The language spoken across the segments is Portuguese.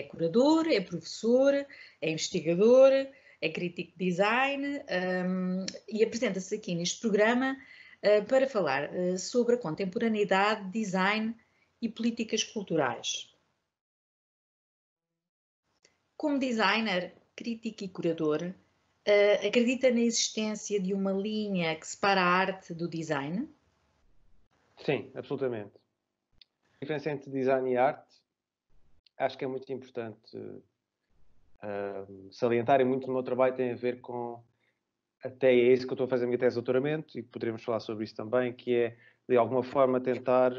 curador, é professor, é investigador, é crítico de design e apresenta-se aqui neste programa para falar sobre a contemporaneidade, design e políticas culturais. Como designer, crítico e curador, acredita na existência de uma linha que separa a arte do design? Sim, absolutamente. A diferença entre design e arte acho que é muito importante salientar, e muito do meu trabalho tem a ver com, até é isso que eu estou a fazer a minha tese de doutoramento, e poderemos falar sobre isso também, que é, de alguma forma, tentar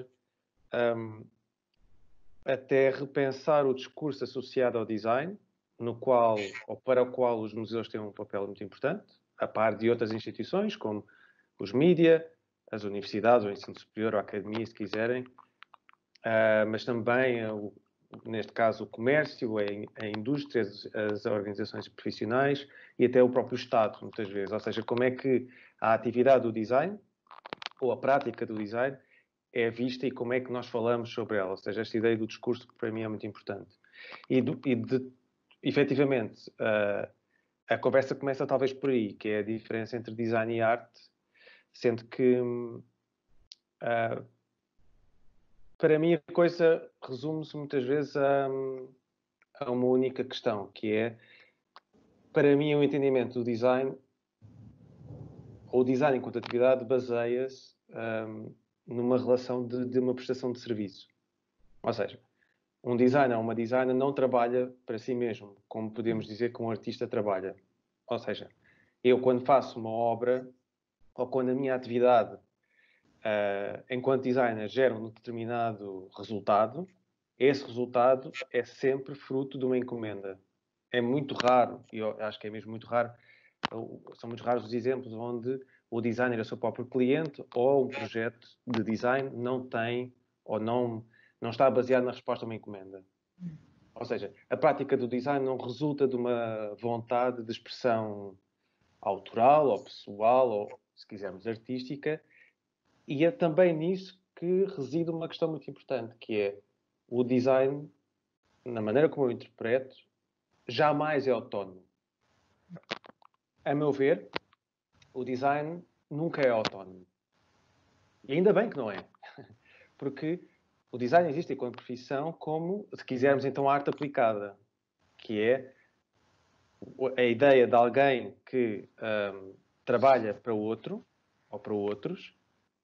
até repensar o discurso associado ao design, no qual, ou para o qual os museus têm um papel muito importante, a par de outras instituições, como os mídia, as universidades, o ensino superior, a academia, se quiserem, mas também, neste caso, o comércio, a indústria, as organizações profissionais e até o próprio Estado, muitas vezes. Ou seja, como é que a atividade do design, ou a prática do design, é vista e como é que nós falamos sobre ela. Ou seja, esta ideia do discurso que para mim é muito importante. Efetivamente, a conversa começa talvez por aí, que é a diferença entre design e arte, sendo que para mim a coisa resume-se muitas vezes a uma única questão, que é, para mim, o entendimento do design, ou o design enquanto atividade, baseia-se numa relação de uma prestação de serviço. Ou seja, um designer ou uma designer não trabalha para si mesmo, como podemos dizer que um artista trabalha. Ou seja, eu quando faço uma obra, ou quando a minha atividade enquanto designer gera um determinado resultado, esse resultado é sempre fruto de uma encomenda. É muito raro, e eu acho que é mesmo muito raro, são muito raros os exemplos onde o designer é o seu próprio cliente ou um projeto de design não tem ou não está baseado na resposta a uma encomenda. Ou seja, a prática do design não resulta de uma vontade de expressão autoral ou pessoal ou, se quisermos, artística. E é também nisso que reside uma questão muito importante, que é o design, na maneira como eu interpreto, jamais é autónomo. A meu ver, o design nunca é autónomo. E ainda bem que não é. Porque o design existe enquanto profissão como, se quisermos, então, a arte aplicada, que é a ideia de alguém que trabalha para outro, ou para outros,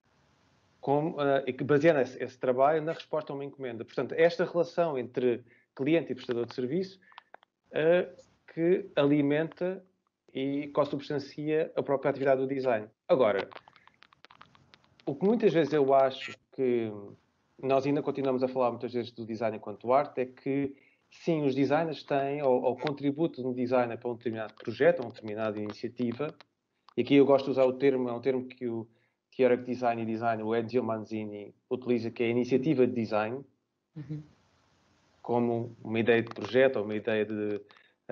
e que baseia esse trabalho na resposta a uma encomenda. Portanto, esta relação entre cliente e prestador de serviço que alimenta e consubstancia a própria atividade do design. Agora, o que muitas vezes eu acho que nós ainda continuamos a falar muitas vezes do design enquanto arte é que, sim, os designers têm, ou o contributo de um designer para um determinado projeto, ou uma determinada iniciativa, e aqui eu gosto de usar o termo, é um termo que o teórico de design e design, o Ezio Manzini, utiliza, que é a iniciativa de design, como uma ideia de projeto, ou uma ideia de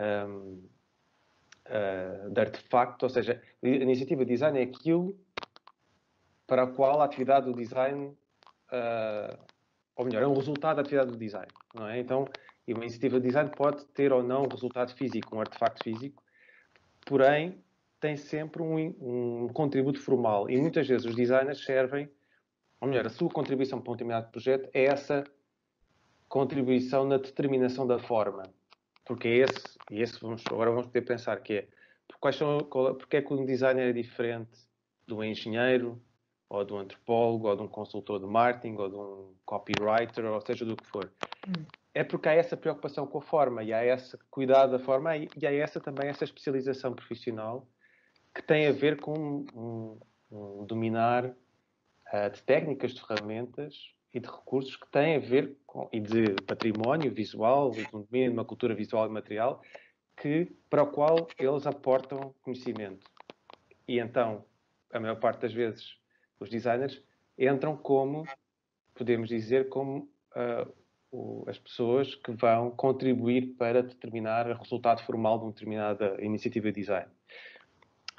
artefacto, ou seja, a iniciativa de design é aquilo para o qual a atividade do design, ou melhor, é um resultado da atividade do design, não é? Então, e uma iniciativa de design pode ter ou não um resultado físico, um artefacto físico, porém tem sempre um contributo formal, e muitas vezes os designers servem, ou melhor, a sua contribuição para um determinado projeto é essa contribuição na determinação da forma, porque é agora vamos poder pensar que é, porque é que um designer é diferente de um engenheiro, ou de um antropólogo, ou de um consultor de marketing, ou de um copywriter, ou seja, do que for. É porque há essa preocupação com a forma, e há esse cuidado da forma, e há essa especialização profissional que tem a ver com um dominar de técnicas, de ferramentas e de recursos que têm a ver com, e de património visual, de um domínio de uma cultura visual e material, para o qual eles aportam conhecimento. E então, a maior parte das vezes, os designers entram como, podemos dizer, como as pessoas que vão contribuir para determinar o resultado formal de uma determinada iniciativa de design.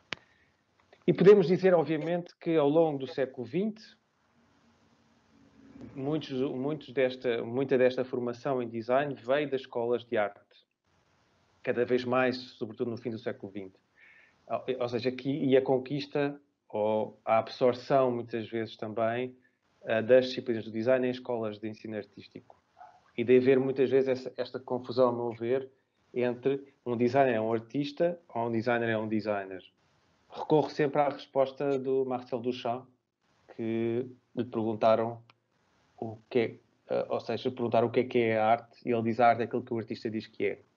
E podemos dizer, obviamente, que ao longo do século XX, muita desta formação em design veio das escolas de arte, cada vez mais, sobretudo no fim do século XX. Ou seja, aqui a conquista ou a absorção, muitas vezes também, das disciplinas do design em escolas de ensino artístico. E de haver muitas vezes esta confusão, a meu ver, entre um designer é um artista ou um designer é um designer. Recorro sempre à resposta do Marcel Duchamp, que lhe perguntaram o que é, ou seja, perguntaram o que é a arte, e ele diz: a arte é aquilo que o artista diz que é.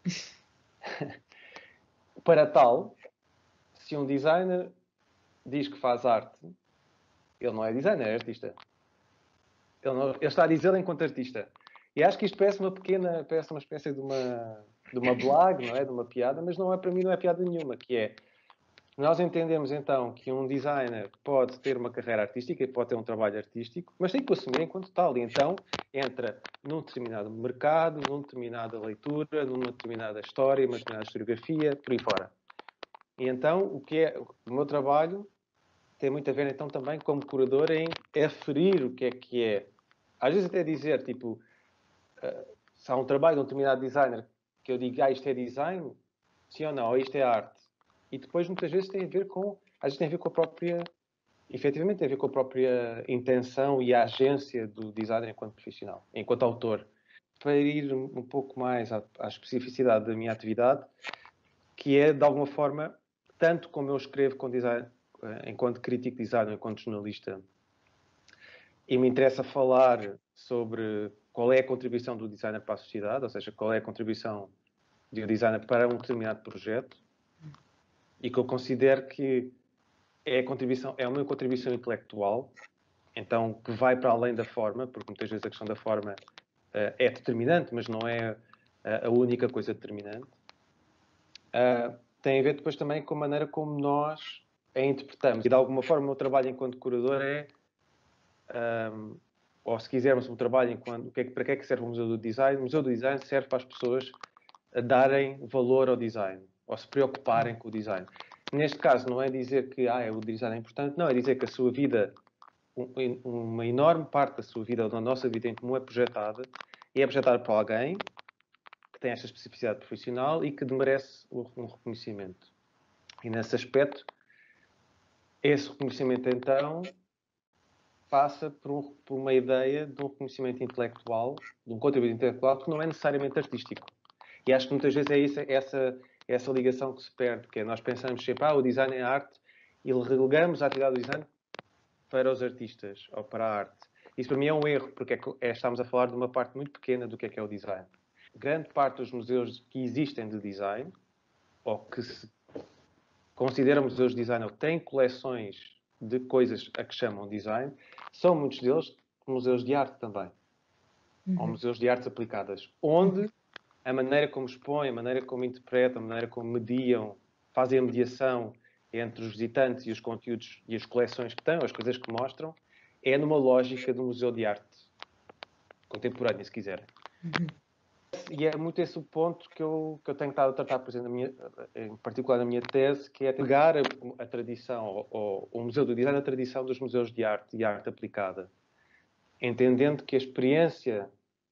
Para tal, se um designer diz que faz arte, ele não é designer, é artista. Ele está a dizê-lo enquanto artista. E acho que isto parece uma espécie de uma blague, não é? De uma piada, mas não é, para mim não é piada nenhuma, que é, nós entendemos então que um designer pode ter uma carreira artística e pode ter um trabalho artístico, mas tem que o assumir enquanto tal. E então entra num determinado mercado, numa determinada leitura, numa determinada história, numa determinada historiografia, por aí fora. E então o meu trabalho tem muito a ver então também como curador em aferir o que é. Às vezes até dizer, tipo, se há um trabalho de um determinado designer que eu digo, isto é design, sim ou não, ou isto é arte. E depois muitas vezes às vezes tem a ver com a própria, efetivamente tem a ver com a própria intenção e a agência do designer enquanto profissional, enquanto autor. Para ir um pouco mais à especificidade da minha atividade, que é de alguma forma, tanto como eu escrevo com design, enquanto crítico de design, enquanto jornalista, e me interessa falar sobre qual é a contribuição do designer para a sociedade, ou seja, qual é a contribuição de um designer para um determinado projeto, e que eu considero que é uma contribuição intelectual, então que vai para além da forma, porque muitas vezes a questão da forma é determinante, mas não é a única coisa determinante. Tem a ver depois também com a maneira como nós a interpretamos. E de alguma forma o meu trabalho enquanto curador ou se quisermos o trabalho enquanto, para que é que serve o Museu do Design? O Museu do Design serve para as pessoas a darem valor ao design, ou se preocuparem com o design. Neste caso não é dizer que o design é importante, não, é dizer que a sua vida, uma enorme parte da sua vida, ou da nossa vida em comum é projetada, e é projetada por alguém que tem esta especificidade profissional e que merece um reconhecimento. E nesse aspecto, esse reconhecimento então passa por uma ideia de um reconhecimento intelectual, de um contributo intelectual que não é necessariamente artístico. E acho que muitas vezes é essa ligação que se perde, que é nós pensamos sempre, o design é arte, e relegamos a atividade do design para os artistas, ou para a arte. Isso para mim é um erro, porque estamos a falar de uma parte muito pequena do que é o design. Grande parte dos museus que existem de design, ou que se consideram museus de design, ou que têm coleções de coisas a que chamam design, são muitos deles museus de arte também. Ou museus de artes aplicadas, onde a maneira como expõem, a maneira como interpretam, a maneira como mediam, fazem a mediação entre os visitantes e os conteúdos e as coleções que têm, as coisas que mostram, é numa lógica do museu de arte contemporânea, se quiserem. E é muito esse o ponto que eu tenho estado a tratar, por exemplo, em particular na minha tese, que é pegar a tradição, o Museu do Design, a tradição dos museus de arte e arte aplicada, entendendo que a experiência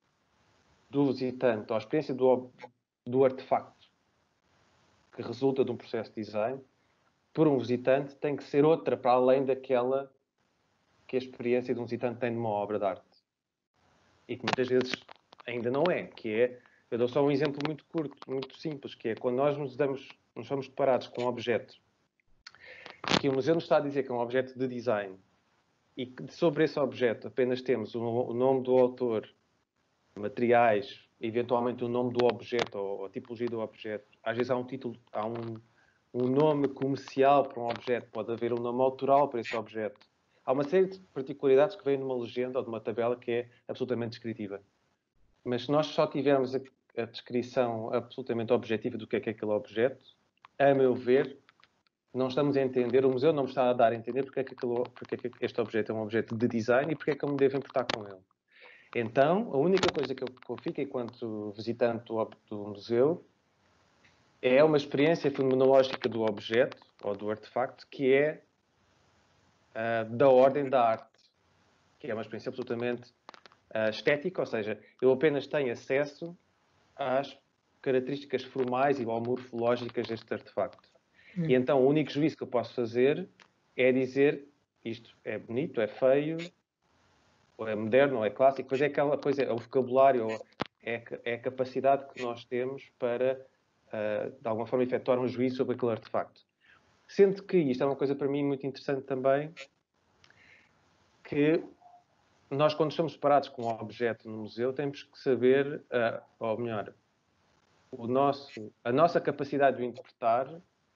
do visitante, ou a experiência do artefacto que resulta de um processo de design, por um visitante, tem que ser outra para além daquela que a experiência de um visitante tem numa obra de arte. E que muitas vezes ainda não é, eu dou só um exemplo muito curto, muito simples, que é quando nós nos somos deparados com um objeto que o museu nos está a dizer que é um objeto de design e que sobre esse objeto apenas temos o nome do autor, materiais, eventualmente o nome do objeto ou a tipologia do objeto. Às vezes há um título, há um nome comercial para um objeto, pode haver um nome autoral para esse objeto. Há uma série de particularidades que vêm numa legenda ou de uma tabela que é absolutamente descritiva. Mas se nós só tivermos a descrição absolutamente objetiva do que é aquele objeto, a meu ver, não estamos a entender, o museu não me está a dar a entender porque é que este objeto é um objeto de design e porque é que eu me devo importar com ele. Então, a única coisa que eu fico enquanto visitante do museu é uma experiência fenomenológica do objeto ou do artefacto que é da ordem da arte, que é uma experiência absolutamente estética, ou seja, eu apenas tenho acesso às características formais e ou morfológicas deste artefacto. E então o único juízo que eu posso fazer é dizer isto é bonito, é feio, ou é moderno, ou é clássico, pois é aquela coisa, é o vocabulário, é a capacidade que nós temos para, de alguma forma, efetuar um juízo sobre aquele artefacto. Sendo que isto é uma coisa para mim muito interessante também, que nós, quando estamos separados com um objeto no museu, temos que saber, ou melhor, a nossa capacidade de o interpretar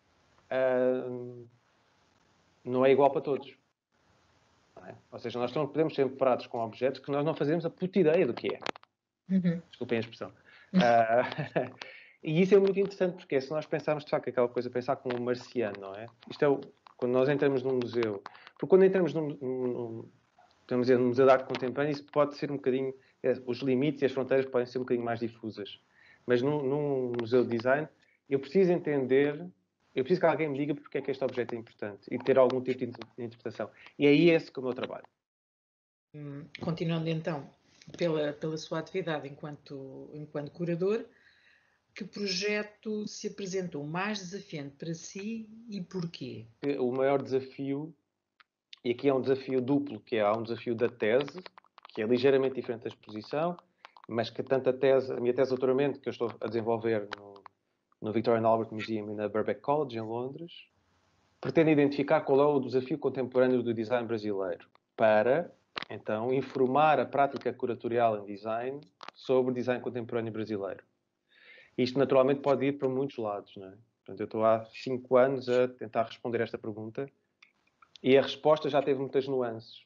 não é igual para todos. Não é? Ou seja, nós podemos ser separados com objetos que nós não fazemos a puta ideia do que é. Desculpem a expressão. E isso é muito interessante, porque se nós pensarmos, de facto, aquela coisa, pensar como um marciano, não é? Isto é quando nós entramos num museu. Porque quando entramos num Museu de Arte Contemporânea, isso pode ser um bocadinho... os limites e as fronteiras podem ser um bocadinho mais difusas. Mas num museu de design, eu preciso entender... Eu preciso que alguém me diga porque é que este objeto é importante e ter algum tipo de interpretação. E é esse que é o meu trabalho. Continuando então pela sua atividade enquanto curador, que projeto se apresentou mais desafiante para si e porquê? O maior desafio, e aqui é um desafio duplo, que há um desafio da tese, que é ligeiramente diferente da exposição, mas que tanto a minha tese de doutoramento, que eu estou a desenvolver no Victoria and Albert Museum e na Birkbeck College, em Londres, pretende identificar qual é o desafio contemporâneo do design brasileiro para, então, informar a prática curatorial em design sobre o design contemporâneo brasileiro. Isto, naturalmente, pode ir para muitos lados, não é? Portanto, eu estou há 5 anos a tentar responder esta pergunta e a resposta já teve muitas nuances.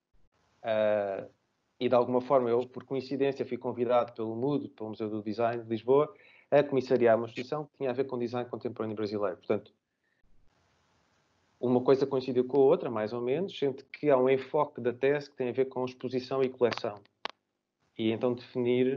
E, de alguma forma, eu, por coincidência, fui convidado pelo MUD, pelo Museu do Design de Lisboa, a comissariar uma exposição que tinha a ver com design contemporâneo brasileiro. Portanto, uma coisa coincidiu com a outra, mais ou menos, sendo que há um enfoque da tese que tem a ver com exposição e coleção. E então definir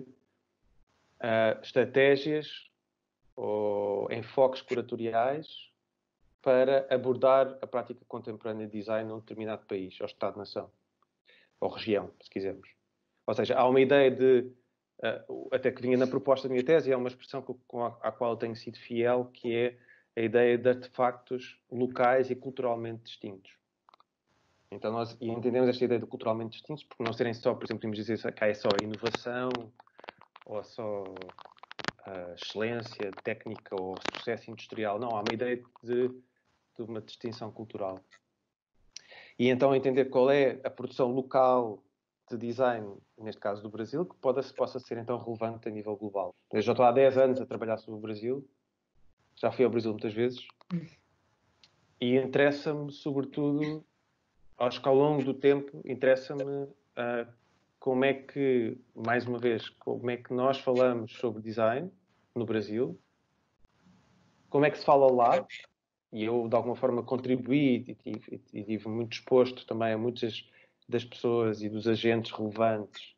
estratégias ou enfoques curatoriais para abordar a prática contemporânea de design num determinado país, ou Estado-nação, ou região, se quisermos. Ou seja, há uma ideia de, até que vinha na proposta da minha tese, e é uma expressão à qual eu tenho sido fiel, que é a ideia de artefactos locais e culturalmente distintos. Então nós entendemos esta ideia de culturalmente distintos porque não serem só, por exemplo, podemos dizer que é só inovação ou só excelência técnica ou sucesso industrial. Não, há uma ideia de uma distinção cultural. E então entender qual é a produção local de design, neste caso do Brasil, que possa ser então relevante a nível global. Eu já estou há 10 anos a trabalhar sobre o Brasil, já fui ao Brasil muitas vezes, e interessa-me, sobretudo, acho que ao longo do tempo, interessa-me como é que, mais uma vez, como é que nós falamos sobre design no Brasil, como é que se fala lá, e eu, de alguma forma, contribuí e estive muito exposto também a muitas das pessoas e dos agentes relevantes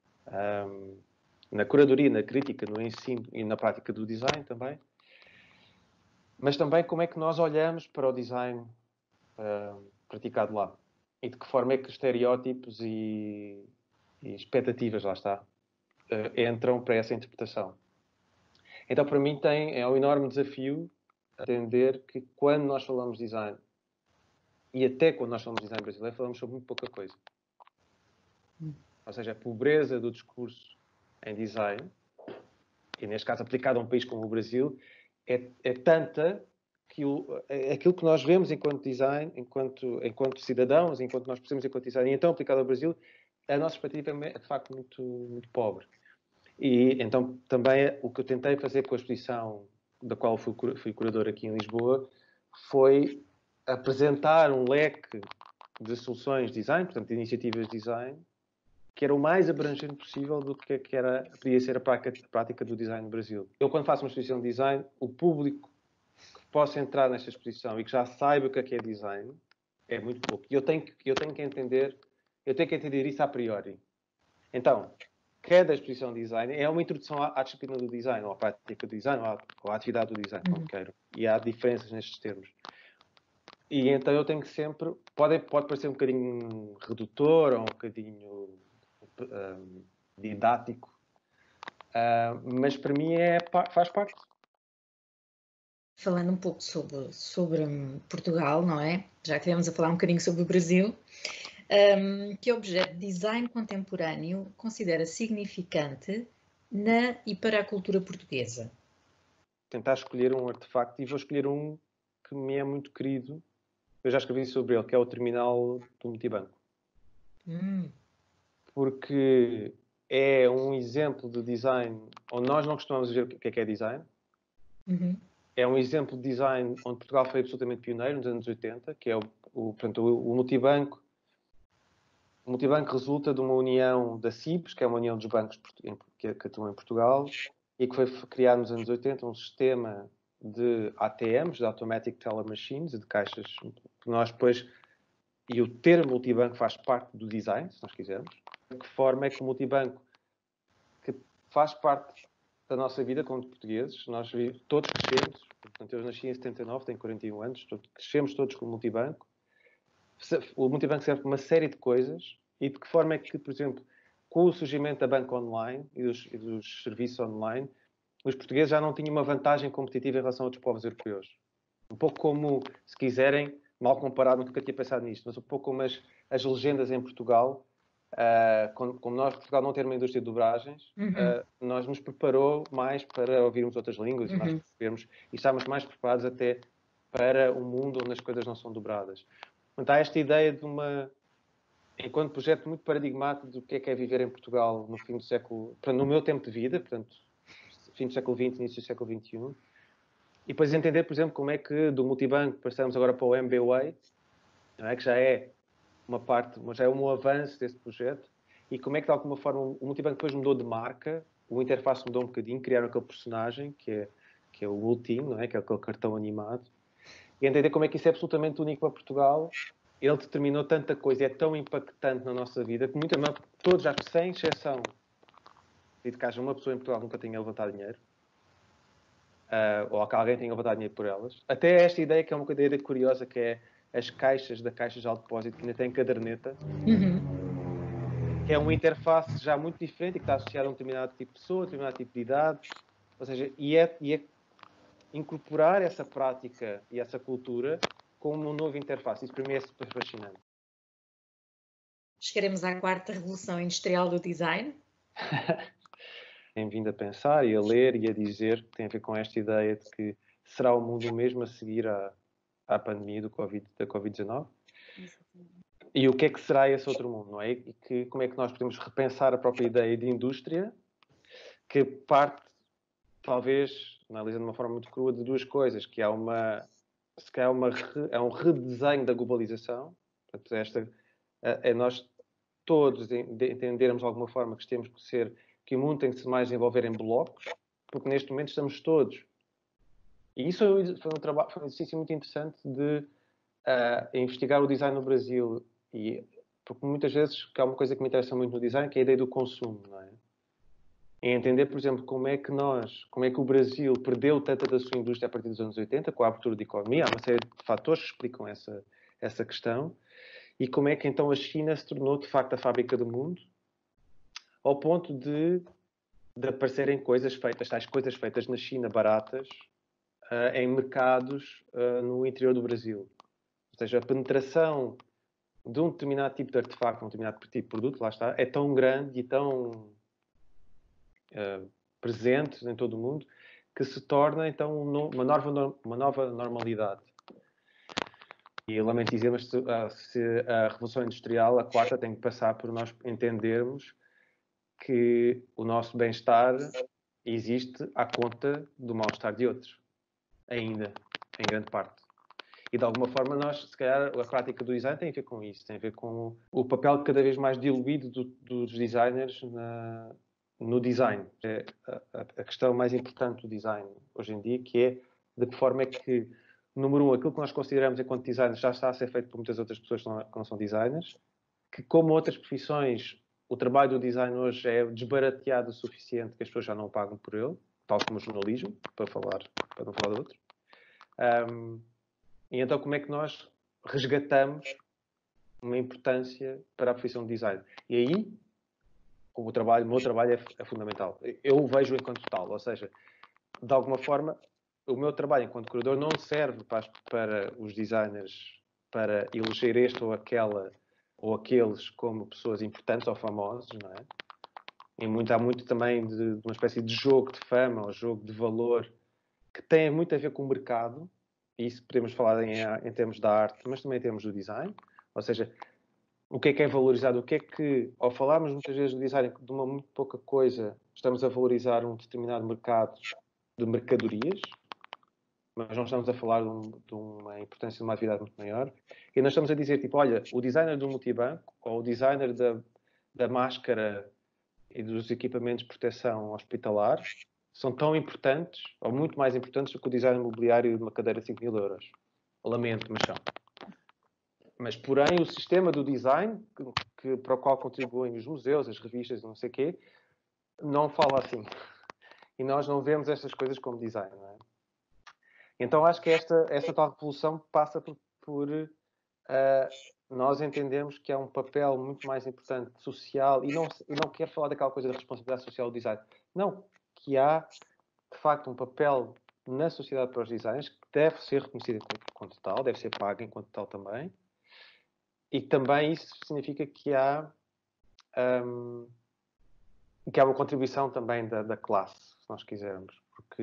na curadoria, na crítica, no ensino e na prática do design também. Mas também como é que nós olhamos para o design praticado lá. E de que forma é que estereótipos e expectativas, lá está, entram para essa interpretação. Então, para mim, é um enorme desafio entender que quando nós falamos de design, e até quando nós falamos de design brasileiro, falamos sobre muito pouca coisa. Ou seja, a pobreza do discurso em design, e neste caso aplicado a um país como o Brasil, é tanta que aquilo que nós vemos enquanto design, enquanto cidadãos, enquanto nós percebemos enquanto design, e então aplicado ao Brasil, a nossa perspectiva é de facto muito, muito pobre. E então também o que eu tentei fazer com a exposição da qual fui curador aqui em Lisboa foi apresentar um leque de soluções de design, portanto de iniciativas de design, que era o mais abrangente possível do que podia ser a prática do design no Brasil. Eu, quando faço uma exposição de design, o público que possa entrar nesta exposição e que já saiba o que é design é muito pouco. E eu tenho que entender isso a priori. Então, cada exposição de design é uma introdução à disciplina do design, ou à prática do design, ou à atividade do design, como queiram. E há diferenças nestes termos. E então eu tenho que sempre, pode parecer um bocadinho redutor ou um bocadinho didático, mas para mim faz parte. Falando um pouco sobre Portugal, não é? Já que estivemos a falar um bocadinho sobre o Brasil, que objeto de design contemporâneo considera significante na e para a cultura portuguesa? Tentar escolher um artefacto, e vou escolher um que me é muito querido. Eu já escrevi sobre ele, que é o terminal do multibanco. Porque é um exemplo de design onde nós não costumamos ver o que é design. Uhum. É um exemplo de design onde Portugal foi absolutamente pioneiro nos anos 80, que é portanto, o multibanco. O multibanco resulta de uma união da CIBS, que é uma união dos bancos que atuam em Portugal, e que foi criado nos anos 80 um sistema de ATMs, de Automatic Teller Machines, de caixas, que nós depois, e o termo multibanco faz parte do design, se nós quisermos. De que forma é que o multibanco, que faz parte da nossa vida como portugueses, nós todos crescemos, portanto eu nasci em 79, tenho 41 anos, crescemos todos com o multibanco. O multibanco serve para uma série de coisas, e de que forma é que, por exemplo, com o surgimento da banca online e dos serviços online, os portugueses já não tinham uma vantagem competitiva em relação a outros povos europeus. Um pouco como, se quiserem, mal comparado, nunca tinha pensado nisto, mas um pouco como as legendas em Portugal, como nós, Portugal, não ter uma indústria de dobragens, nós nos preparou mais para ouvirmos outras línguas e mais percebermos, e estarmos mais preparados até para um mundo onde as coisas não são dobradas. Portanto, há esta ideia de enquanto projeto muito paradigmático do que é viver em Portugal no fim do século, no meu tempo de vida, portanto, fim do século XX, início do século XXI, e depois entender, por exemplo, como é que do multibanco passamos agora para o MBWay, não é? Que já é uma parte, já é um avanço desse projeto, e como é que de alguma forma o multibanco depois mudou de marca, o interface mudou um bocadinho, criaram aquele personagem que é o Ultim, não é? Que é aquele cartão animado, e entender como é que isso é absolutamente único para Portugal. Ele determinou tanta coisa, é tão impactante na nossa vida, que todos, já sem exceção, e de que haja uma pessoa em Portugal que nunca tenha levantado dinheiro, ou que alguém tenha levantado dinheiro por elas. Até esta ideia, que é uma ideia curiosa, que é as caixas da Caixa de Alto Depósito, que ainda tem caderneta, que é uma interface já muito diferente e que está associada a um determinado tipo de pessoa, a um determinado tipo de idade. Ou seja, e é incorporar essa prática e essa cultura como uma nova interface. Isso para mim é super fascinante. Chegaremos à quarta revolução industrial do design? Tenho vindo a pensar e a ler e a dizer que tem a ver com esta ideia de que será o mundo mesmo a seguir à pandemia da Covid-19? E o que é que será esse outro mundo, não é? E como é que nós podemos repensar a própria ideia de indústria, que parte, talvez, analisando de uma forma muito crua, de duas coisas, que se calhar é um redesenho da globalização. Portanto, é nós todos entendermos de alguma forma que o mundo tem que se mais desenvolver em blocos, porque neste momento estamos todos. E isso foi um exercício muito interessante de investigar o design no Brasil, porque muitas vezes, que há uma coisa que me interessa muito no design, que é a ideia do consumo, não é? E entender, por exemplo, como é que o Brasil perdeu tanta da sua indústria a partir dos anos 80, com a abertura da economia. Há uma série de fatores que explicam essa questão. E como é que então a China se tornou, de facto, a fábrica do mundo, ao ponto de aparecerem tais coisas feitas na China baratas, em mercados no interior do Brasil. Ou seja, a penetração de um determinado tipo de artefacto, um determinado tipo de produto, lá está, é tão grande e tão presente em todo o mundo, que se torna então uma nova normalidade. E eu lamento dizer, mas se a Revolução Industrial, a quarta, tem que passar por nós entendermos que o nosso bem-estar existe à conta do mal-estar de outros, ainda, em grande parte. E de alguma forma se calhar, a prática do design tem a ver com isso, tem a ver com o papel cada vez mais diluído dos designers no design. É a questão mais importante do design hoje em dia, que é de que forma é que, número um, aquilo que nós consideramos enquanto designers já está a ser feito por muitas outras pessoas que não são designers, que como outras profissões, o trabalho do design hoje é desbarateado o suficiente que as pessoas já não pagam por ele, tal como o jornalismo, para não falar de outro. E então como é que nós resgatamos uma importância para a profissão de design. E aí, o meu trabalho é fundamental. Eu o vejo enquanto tal, ou seja, de alguma forma, o meu trabalho enquanto curador não serve para os designers para eleger este ou aquela ou aqueles como pessoas importantes ou famosos, não é? Há muito também de uma espécie de jogo de fama ou jogo de valor que tem muito a ver com o mercado, e isso podemos falar em termos da arte, mas também em termos do design, ou seja, o que é valorizado, o que é que, ao falarmos muitas vezes do design de uma muito pouca coisa, estamos a valorizar um determinado mercado de mercadorias, mas não estamos a falar de uma importância de uma atividade muito maior. E nós estamos a dizer, tipo, olha, o designer do multibanco, ou o designer da máscara e dos equipamentos de proteção hospitalar, são tão importantes, ou muito mais importantes, do que o design imobiliário de uma cadeira de 5 mil euros. Lamento, mas são. Mas, porém, o sistema do design, para o qual contribuem os museus, as revistas, não sei o quê, não fala assim. E nós não vemos estas coisas como design, não é? Então, acho que esta tal revolução passa por nós entendemos que há um papel muito mais importante social, e não quero falar daquela coisa da responsabilidade social do design. Não, que há, de facto, um papel na sociedade para os designers que deve ser reconhecido enquanto tal, deve ser pago enquanto tal também, e também isso significa que há uma contribuição também da classe, se nós quisermos,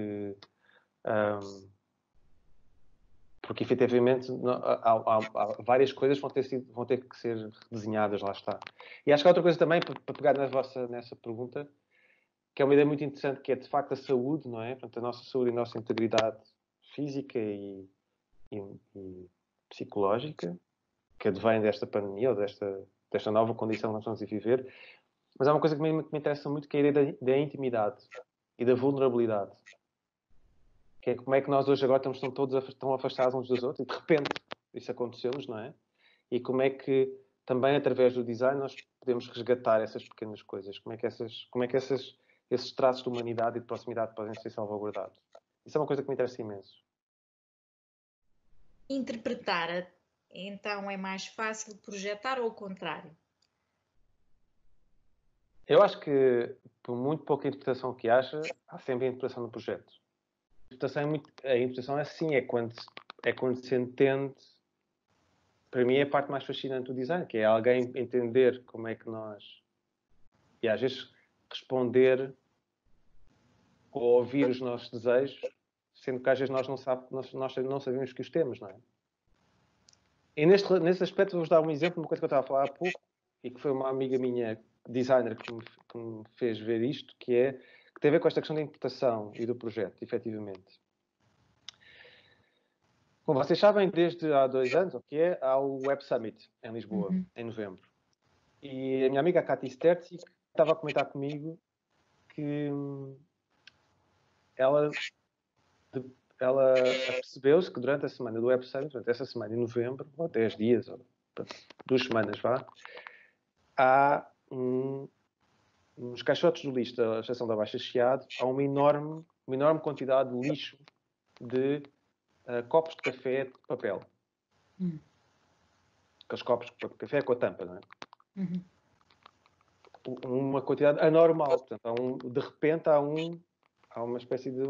porque efetivamente há várias coisas que vão ter que ser desenhadas, lá está. E acho que há outra coisa também, para pegar nessa pergunta, que é uma ideia muito interessante, que é de facto a saúde, não é? Portanto, a nossa saúde e a nossa integridade física e psicológica, que advém desta pandemia ou desta nova condição que nós estamos a viver. Mas há uma coisa que me interessa muito, que é a ideia da intimidade e da vulnerabilidade. Que é como é que nós hoje agora estamos todos tão afastados uns dos outros, e de repente isso aconteceu-nos, não é? E como é que também através do design nós podemos resgatar essas pequenas coisas, como é que esses traços de humanidade e de proximidade podem ser salvaguardados. Isso é uma coisa que me interessa imenso. Interpretar, então, é mais fácil projetar ou ao contrário? Eu acho que, por muito pouca interpretação que haja, há sempre a interpretação do projeto. A interpretação é assim, é quando se entende. Para mim é a parte mais fascinante do design, que é alguém entender como é que nós... E às vezes responder ou ouvir os nossos desejos, sendo que às vezes nós não sabemos que os temos, não é? E nesse aspecto vou-vos dar um exemplo de uma coisa que eu estava a falar há pouco, e que foi uma amiga minha, designer, que me fez ver isto, que tem a ver com esta questão da interpretação e do projeto, efetivamente. Como vocês sabem, desde há 2 anos, há o Web Summit em Lisboa, em novembro. E a minha amiga, a Katy Sterzik, estava a comentar comigo que ela percebeu-se que durante a semana do Web Summit, durante essa semana em novembro, ou 10 dias, ou 2 semanas, há nos caixotes do lixo da Estação da Baixa Chiado, há uma enorme quantidade de lixo de copos de café de papel. Aqueles copos de café com a tampa, não é? Uma quantidade anormal. Portanto, de repente há uma espécie de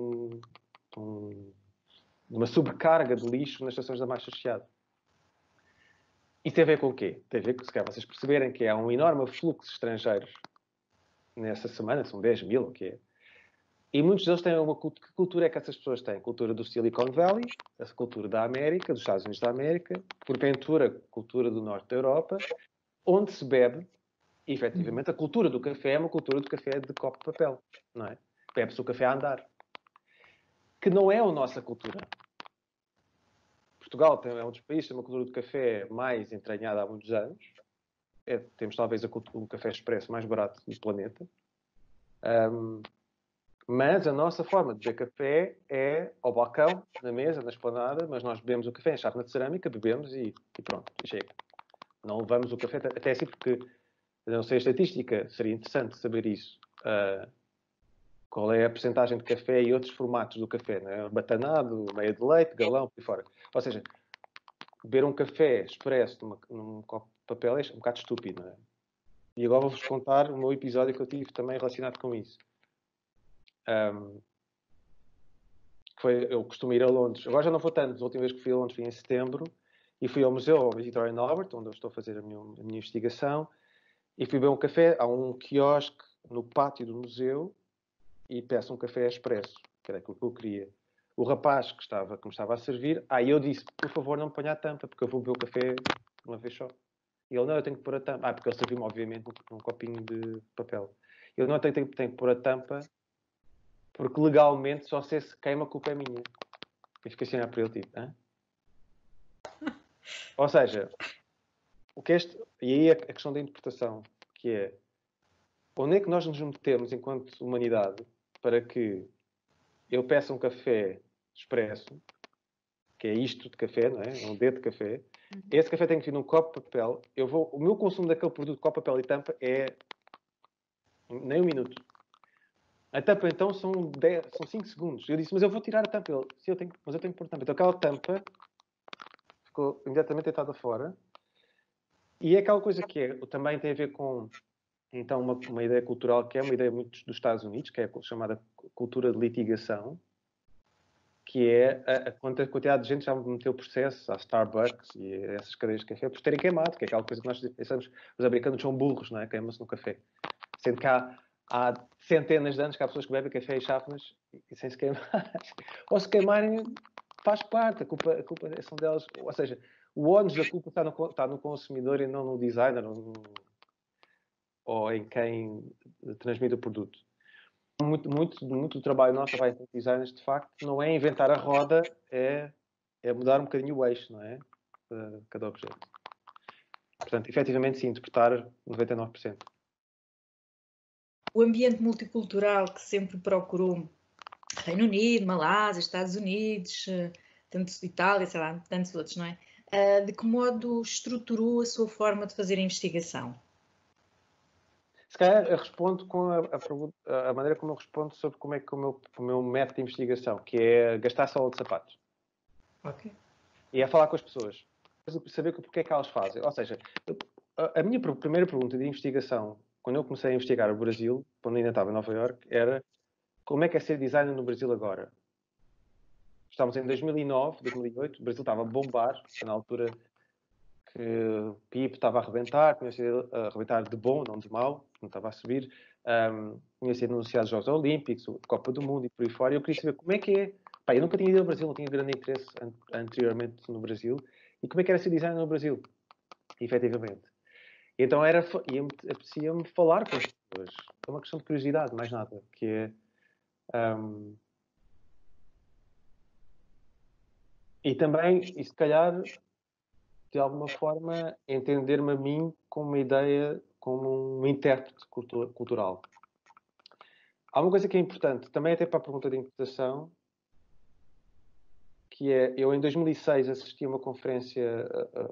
uma sobrecarga de lixo nas estações da Baixa Chiado. Isso tem a ver com o quê? Tem a ver com, se calhar, vocês perceberem que há um enorme fluxo de estrangeiros nessa semana, são 10 mil, o que é? E muitos deles têm que cultura é que essas pessoas têm? Cultura do Silicon Valley, a cultura da América, dos Estados Unidos da América, porventura, cultura do Norte da Europa, onde se bebe, efetivamente, a cultura do café é uma cultura do café de copo de papel, não é? Bebe-se o café a andar. Que não é a nossa cultura. Portugal é um dos países que tem uma cultura do café mais entranhada há muitos anos. Temos talvez o café expresso mais barato do planeta. Mas a nossa forma de beber café é ao balcão, na mesa, na esplanada, mas nós bebemos o café em chávena de cerâmica, bebemos e pronto, e chega. Não levamos o café, até assim porque, não sei a estatística, seria interessante saber isso. Qual é a percentagem de café e outros formatos do café, né? Batanado, meia de leite, galão, por aí fora. Ou seja, beber um café expresso num copo de papel é um bocado estúpido, não é? E agora vou-vos contar o meu episódio que eu tive também relacionado com isso. Eu costumo ir a Londres. Agora já não vou tanto. A última vez que fui a Londres foi em setembro. E fui ao museu, ao Victoria and Albert, onde eu estou a fazer a minha investigação. E fui beber um café. Há um quiosque no pátio do museu. E peço um café expresso, que era aquilo que eu queria. O rapaz que me estava a servir, eu disse, por favor, não me ponha a tampa, porque eu vou beber o café uma vez só. E ele, não, eu tenho que pôr a tampa. Porque ele serviu-me, obviamente, num copinho de papel. Ele, não, eu tenho que pôr a tampa, porque legalmente só se queima, a culpa é minha. E fiquei assim a olhar para ele, tipo, hã? Ou seja, e aí a questão da interpretação, que é, onde é que nós nos metemos enquanto humanidade para que eu peça um café expresso, que é isto de café, não é? Um dedo de café. Esse café tem que vir num copo de papel. O meu consumo daquele produto, copo, papel e tampa, é nem um minuto. A tampa, então, são 5 segundos. Eu disse, mas eu vou tirar a tampa. Ele, sim, mas eu tenho que pôr a tampa. Então, aquela tampa ficou imediatamente deitada fora. E é aquela coisa que também tem a ver com, então, uma ideia cultural que é uma ideia muito dos Estados Unidos, que é a chamada cultura de litigação, que é a quantidade de gente já meteu processo à Starbucks e a essas cadeias de café por terem queimado, que é aquela coisa que nós pensamos, os americanos são burros, não é? Queimam-se no café. Sendo que há centenas de anos que há pessoas que bebem café e chávenas e sem se queimar. Ou se queimarem, faz parte, a culpa são delas. Ou seja, o ónus da culpa está no consumidor e não no designer ou em quem transmite o produto. Muito do trabalho nosso vai em designers, de facto, não é inventar a roda, é mudar um bocadinho o eixo, não é? De cada objeto. Portanto, efetivamente, sim, interpretar 99%. O ambiente multicultural que sempre procurou Reino Unido, Malásia, Estados Unidos, tanto Itália, sei lá, tantos outros, não é? De que modo estruturou a sua forma de fazer a investigação? Se calhar eu respondo com a maneira como eu respondo sobre como é que o meu método de investigação, que é gastar sola de sapatos. Ok. E é falar com as pessoas. Saber porque é que elas fazem. Ou seja, a minha primeira pergunta de investigação, quando eu comecei a investigar o Brasil, quando ainda estava em Nova Iorque, era como é que é ser designer no Brasil agora? Estávamos em 2009, 2008, o Brasil estava a bombar, na altura que o PIB estava a arrebentar, tinha sido a arrebentar de bom, não de mau, não estava a subir, tinha sido anunciados os Jogos Olímpicos, a Copa do Mundo e por aí fora, e eu queria saber como é que é. Pá, eu nunca tinha ido ao Brasil, não tinha grande interesse anteriormente no Brasil, e como é que era ser designer no Brasil, efetivamente. E então apetecia-me falar com as pessoas. É uma questão de curiosidade, mais nada, que é... e também, e se calhar, de alguma forma, entender-me a mim como uma ideia, como um intérprete cultural. Há uma coisa que é importante, também até para a pergunta de interpretação, que é, eu em 2006 assisti a uma conferência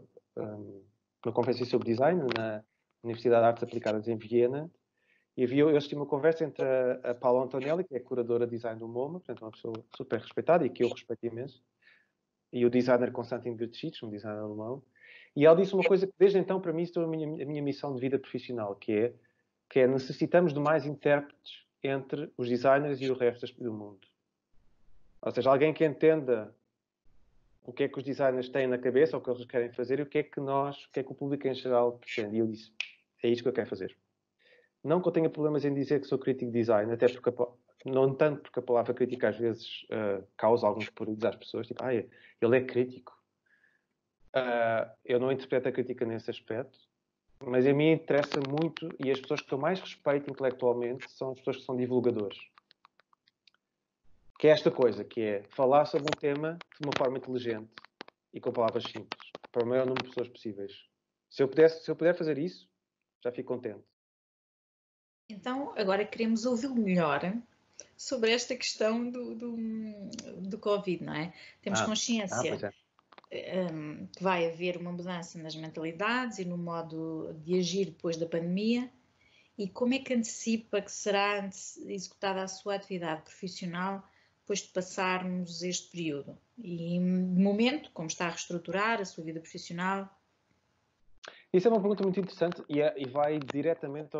sobre design na Universidade de Artes Aplicadas em Viena, e eu assisti uma conversa entre a Paula Antonelli, que é a curadora de design do MoMA, portanto uma pessoa super respeitada e que eu respeito imenso, e o designer Konstantin Grcic, um designer alemão, e ela disse uma coisa que desde então para mim se tornou a minha missão de vida profissional, que é necessitamos de mais intérpretes entre os designers e o resto do mundo. Ou seja, alguém que entenda o que é que os designers têm na cabeça, o que eles querem fazer e o que é que o público em geral pretende. E eu disse, é isto que eu quero fazer. Não que eu tenha problemas em dizer que sou crítico de design, até porque, não tanto porque a palavra crítica às vezes causa alguns pruridos às pessoas, tipo, ele é crítico. Eu não interpreto a crítica nesse aspecto, mas a mim interessa muito, e as pessoas que eu mais respeito intelectualmente são as pessoas que são divulgadores. Que é esta coisa, que é falar sobre um tema de uma forma inteligente e com palavras simples, para o maior número de pessoas possíveis. Se eu puder fazer isso, já fico contente. Então, agora queremos ouvi-lo melhor sobre esta questão do Covid, não é? Temos consciência pois é. Que vai haver uma mudança nas mentalidades e no modo de agir depois da pandemia. E como é que antecipa que será executada a sua atividade profissional depois de passarmos este período? E, de momento, como está a reestruturar a sua vida profissional? Isso é uma pergunta muito interessante e vai diretamente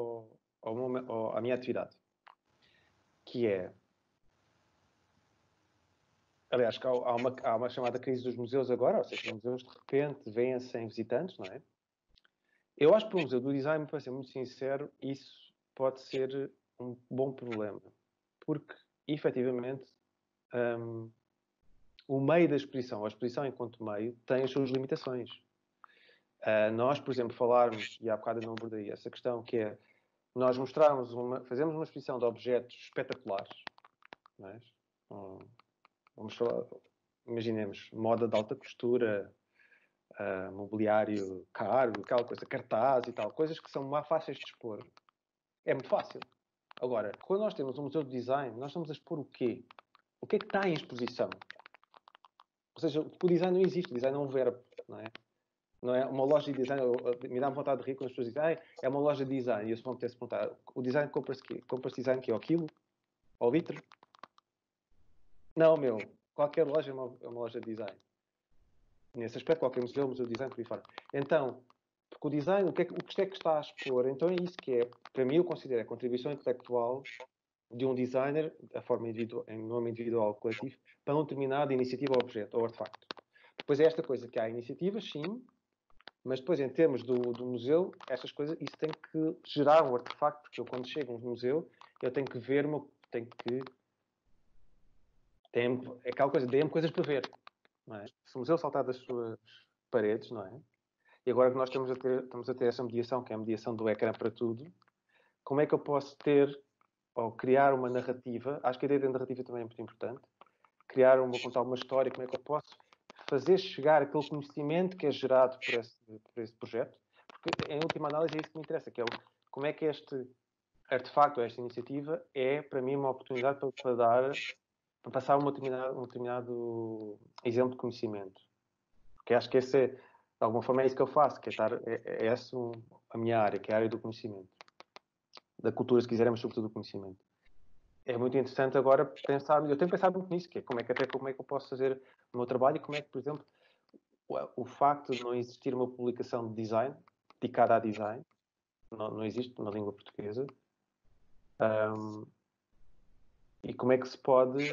à minha atividade, que é, aliás, há uma chamada crise dos museus agora, ou seja, os museus de repente vêm sem visitantes, não é? Eu acho que para o Museu do Design, para ser muito sincero, isso pode ser um bom problema, porque, efetivamente, o meio da exposição, a exposição enquanto meio, tem as suas limitações. Nós, por exemplo, falarmos, e há bocado eu não abordei essa questão, que é nós fazemos uma exposição de objetos espetaculares, não é? Vamos falar, imaginemos, moda de alta costura, mobiliário caro, aquela coisa, cartaz e tal, coisas que são mais fáceis de expor. É muito fácil. Agora, quando nós temos um museu de design, nós estamos a expor o quê? O que é que está em exposição? Ou seja, o design não existe, o design é um verbo, não é? Não é uma loja de design, me dá vontade de rir quando as pessoas dizem, é uma loja de design, e eu se vão ter se perguntar, o design compra-se quê? Compra-se design que é ao quilo? Ao litro? Não, meu, qualquer loja é uma loja de design. Nesse aspecto, qualquer museu de design por aí fora. Então, porque o design, o que é que está a expor? Então é isso que é, para mim eu considero a contribuição intelectual de um designer, a forma individual, em nome individual ou coletivo, para um determinada iniciativa ou objeto, ou artefacto. Depois é esta coisa que há iniciativas, sim, mas depois em termos do museu, essas coisas, isso tem que gerar um artefacto, porque eu quando chego a um museu, eu tenho que ver, é aquela coisa, dê-me coisas para ver, não é? Se o museu saltar das suas paredes, não é? E agora que nós estamos a ter essa mediação, que é a mediação do ecrã para tudo, como é que eu posso ter ou criar uma narrativa? Acho que a ideia da narrativa também é muito importante. Contar uma história, como é que eu posso fazer chegar aquele conhecimento que é gerado por esse projeto? Porque, em última análise, é isso que me interessa, que é como é que este artefacto, ou esta iniciativa, é, para mim, uma oportunidade para passar um determinado exemplo de conhecimento. Porque acho que esse é, de alguma forma, é isso que eu faço, que é essa a minha área, que é a área do conhecimento. Da cultura, se quiserem, mas sobretudo do conhecimento. É muito interessante agora pensar, eu tenho pensado muito nisso, que é como é que eu posso fazer o meu trabalho e como é que, por exemplo, o facto de não existir uma publicação de design, dedicada a design, não existe na língua portuguesa, e como é que se pode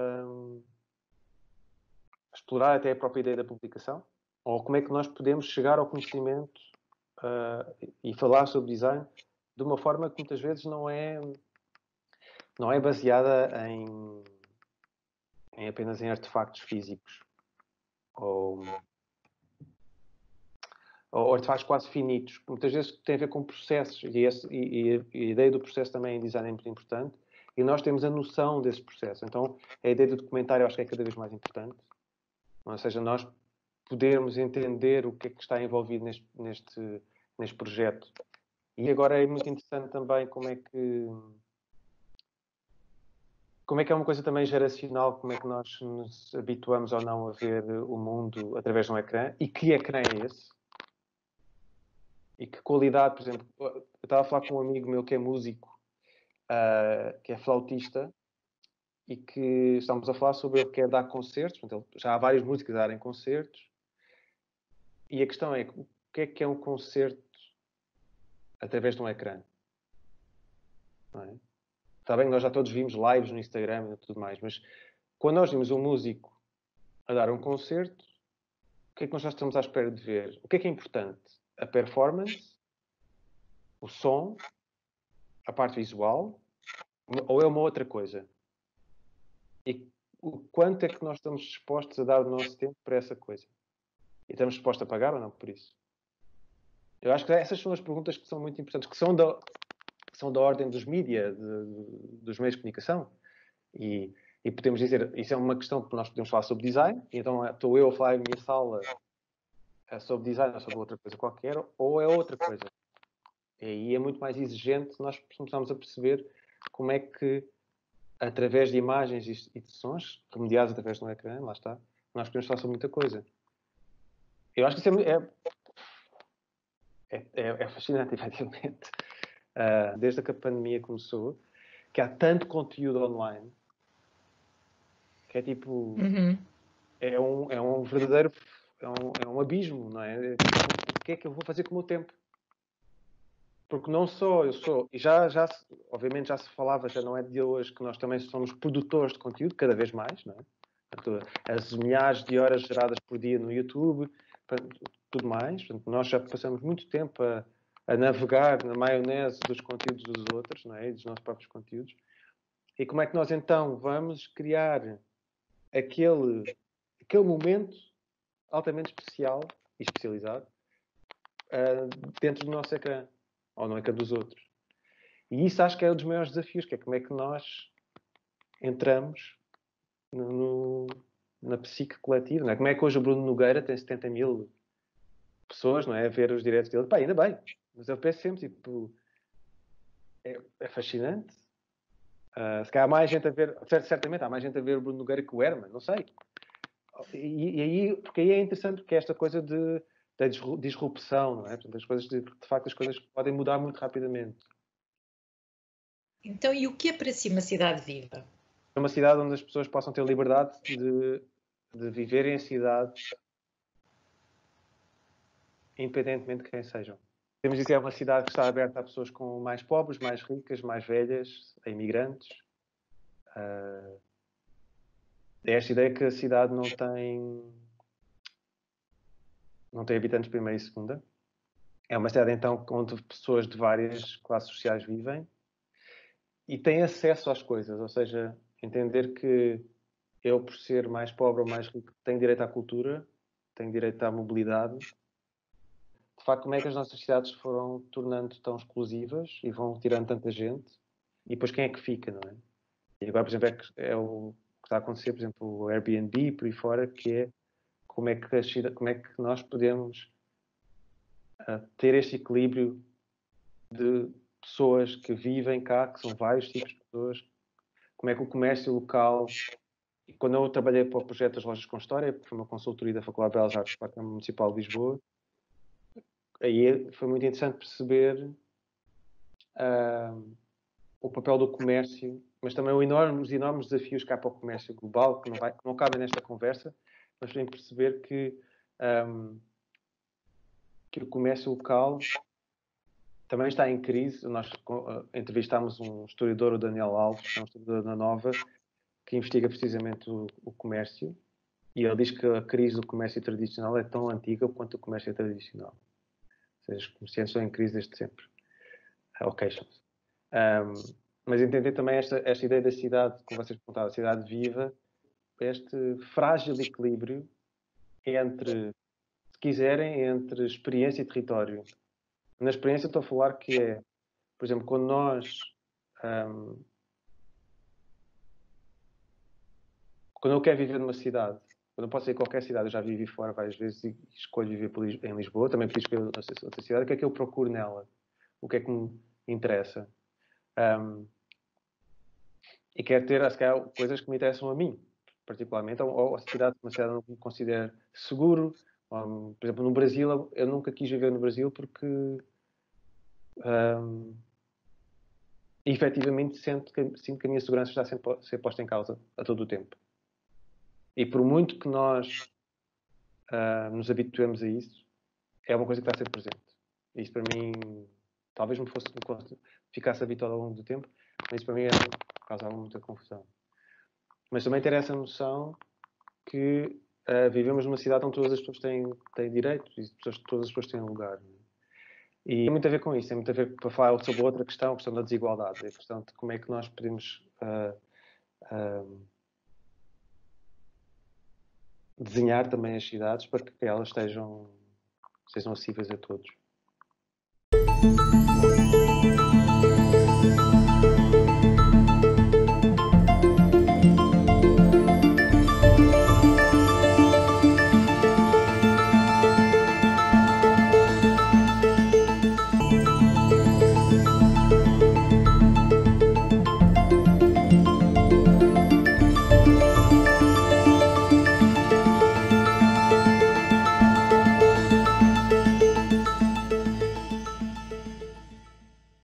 explorar até a própria ideia da publicação, ou como é que nós podemos chegar ao conhecimento e falar sobre design de uma forma que muitas vezes não é baseada apenas em artefactos físicos ou artefactos quase finitos, que muitas vezes tem a ver com processos e a ideia do processo também em design é muito importante e nós temos a noção desse processo. Então a ideia do documentário acho que é cada vez mais importante, ou seja, nós podermos entender o que é que está envolvido neste projeto. E agora é muito interessante também como é que é uma coisa também geracional, como é que nós nos habituamos ou não a ver o mundo através de um ecrã, e que ecrã é esse? E que qualidade, por exemplo, eu estava a falar com um amigo meu que é músico, que é flautista, e que estamos a falar sobre ele que quer dar concertos, portanto, já há várias músicas a darem concertos, e a questão é, o que é um concerto através de um ecrã? Não é? Está bem que nós já todos vimos lives no Instagram e tudo mais, mas quando nós vimos um músico a dar um concerto, o que é que nós já estamos à espera de ver? O que é importante? A performance, o som, a parte visual, ou é uma outra coisa? E o quanto é que nós estamos dispostos a dar o nosso tempo para essa coisa? E estamos dispostos a pagar ou não por isso? Eu acho que essas são as perguntas que são muito importantes, que são da ordem dos mídias, dos meios de comunicação. E podemos dizer, isso é uma questão que nós podemos falar sobre design, e então estou eu a falar em minha sala sobre design ou sobre outra coisa qualquer, ou é outra coisa. E aí é muito mais exigente nós começamos a perceber como é que, através de imagens e de sons, remediados através de um ecrã, lá está, nós podemos falar sobre muita coisa. Eu acho que isso é fascinante, efetivamente. Desde que a pandemia começou, que há tanto conteúdo online que é tipo, Uhum. é um verdadeiro, é um abismo, não é? É tipo, o que é que eu vou fazer com o meu tempo? Porque não só eu sou, e obviamente já se falava, já não é de hoje, que nós também somos produtores de conteúdo, cada vez mais, não é? Portanto, as milhares de horas geradas por dia no YouTube, tudo mais. Portanto, nós já passamos muito tempo a navegar na maionese dos conteúdos dos outros, não é? E dos nossos próprios conteúdos. E como é que nós então vamos criar aquele momento altamente especial e especializado dentro do nosso ecrã, ou no ecrã dos outros? E isso acho que é um dos maiores desafios, que é como é que nós entramos na psique coletiva, não é? Como é que hoje o Bruno Nogueira tem 70 mil pessoas, não é? A ver os diretos dele. Pá, ainda bem. Mas eu penso sempre, tipo, é fascinante. Se calhar há mais gente a ver, certamente há mais gente a ver o Bruno Nogueira que o Herman, não sei. E aí, porque aí é interessante, porque é esta coisa da disrupção, não é? Portanto, as coisas, de facto, as coisas podem mudar muito rapidamente. Então, e o que é para si uma cidade viva? É uma cidade onde as pessoas possam ter liberdade de viverem a cidade independentemente de quem sejam. Temos de dizer que é uma cidade que está aberta a pessoas com mais pobres, mais ricas, mais velhas, a imigrantes. É esta ideia que a cidade não tem habitantes de primeira e segunda. É uma cidade, então, onde pessoas de várias classes sociais vivem e têm acesso às coisas, ou seja, entender que eu, por ser mais pobre ou mais rico, tenho direito à cultura, tenho direito à mobilidade. De facto, como é que as nossas cidades foram tornando tão exclusivas e vão tirando tanta gente? E depois quem é que fica, não é? E agora, por exemplo, é o que está a acontecer, por exemplo, o Airbnb, por aí fora, que é como é que nós podemos ter este equilíbrio de pessoas que vivem cá, que são vários tipos de pessoas, como é que o comércio local... E quando eu trabalhei para o projeto das Lojas com História, que foi uma consultoria da Faculdade de Belas Artes para a Câmara Municipal de Lisboa, aí foi muito interessante perceber o papel do comércio, mas também os enormes desafios que há para o comércio global, que não cabem nesta conversa, mas tem que perceber que o comércio local também está em crise. Nós entrevistámos um historiador, o Daniel Alves, que é um historiador da Nova, que investiga precisamente o comércio, e ele diz que a crise do comércio tradicional é tão antiga quanto o comércio tradicional. Ou seja, os comerciantes estão em crise desde sempre. Ou queixam-se. Mas entender também esta ideia da cidade, como vocês perguntaram, a cidade viva, este frágil equilíbrio entre, se quiserem, entre experiência e território. Na experiência estou a falar que é, por exemplo, quando eu quero viver numa cidade, quando eu posso ir a qualquer cidade, eu já vivi fora várias vezes e escolho viver em Lisboa, também podia escolher outra cidade, o que é que eu procuro nela? O que é que me interessa? E quero ter, se calhar, coisas que me interessam a mim, particularmente, ou a cidade, uma cidade que me considero seguro. Por exemplo, no Brasil, eu nunca quis viver no Brasil porque efetivamente sinto que a minha segurança está sempre a ser posta em causa a todo o tempo. E por muito que nós nos habituemos a isso, é uma coisa que está sempre presente. E isso para mim, talvez ficasse habituado ao longo do tempo, mas isso para mim causava muita confusão. Mas também ter essa noção que vivemos numa cidade onde todas as pessoas têm direitos e todas as pessoas têm lugar. E tem muito a ver com isso, tem muito a ver para falar sobre outra questão, a questão da desigualdade, a questão de como é que nós podemos desenhar também as cidades para que elas sejam acessíveis a todos.